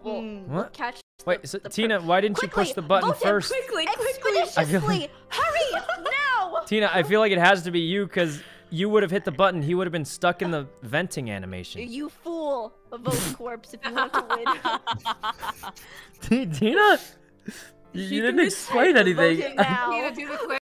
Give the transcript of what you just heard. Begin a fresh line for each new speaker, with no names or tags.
We'll catch.
Wait, so, Tina, why didn't you push the button first?
Quickly! Expeditiously! Hurry! Now!
Tina, I feel like it has to be you because you would have hit the button. He would have been stuck in the venting animation.
You fool! Vote corpse if you want to win.
Tina? You didn't explain anything.
Vote him now.
Tina, do the quick.